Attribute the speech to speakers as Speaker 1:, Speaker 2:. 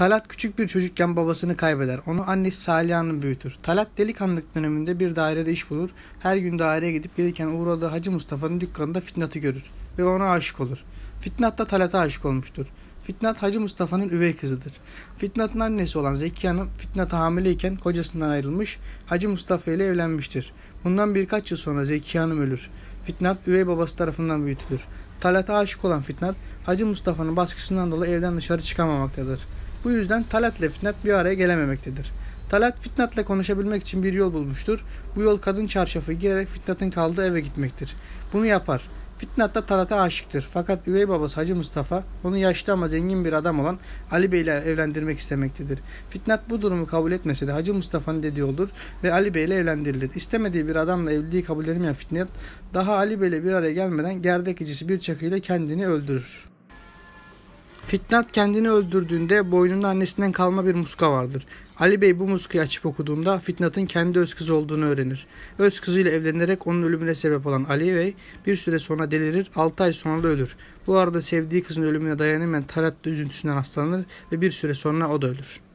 Speaker 1: Talat küçük bir çocukken babasını kaybeder. Onu annesi Salih Hanım büyütür. Talat delikanlılık döneminde bir dairede iş bulur. Her gün daireye gidip gelirken uğradığı Hacı Mustafa'nın dükkanında Fitnat'ı görür ve ona aşık olur. Fitnat da Talat'a aşık olmuştur. Fitnat Hacı Mustafa'nın üvey kızıdır. Fitnat'ın annesi olan Zekiye Hanım Fitnat'a hamileyken kocasından ayrılmış, Hacı Mustafa ile evlenmiştir. Bundan birkaç yıl sonra Zekiye Hanım ölür. Fitnat üvey babası tarafından büyütülür. Talat'a aşık olan Fitnat, Hacı Mustafa'nın baskısından dolayı evden dışarı çıkamamaktadır. Bu yüzden Talat ile Fitnat bir araya gelememektedir. Talat Fitnat'la konuşabilmek için bir yol bulmuştur. Bu yol kadın çarşafı giyerek Fitnat'ın kaldığı eve gitmektir. Bunu yapar. Fitnat da Talat'a aşıktır. Fakat üvey babası Hacı Mustafa onu yaşlı ama zengin bir adam olan Ali Bey ile evlendirmek istemektedir. Fitnat bu durumu kabul etmese de Hacı Mustafa'nın dediği olur ve Ali Bey ile evlendirilir. İstemediği bir adamla evliliği kabul edilmeyen Fitnat daha Ali Bey ile bir araya gelmeden gerdek gecesi bir çakıyla kendini öldürür. Fitnat kendini öldürdüğünde boynunda annesinden kalma bir muska vardır. Ali Bey bu muskayı açıp okuduğunda Fitnat'ın kendi öz kızı olduğunu öğrenir. Öz kızıyla evlenerek onun ölümüne sebep olan Ali Bey bir süre sonra delirir, 6 ay sonra da ölür. Bu arada sevdiği kızın ölümüne dayanamayan Talat da üzüntüsünden hastalanır ve bir süre sonra o da ölür.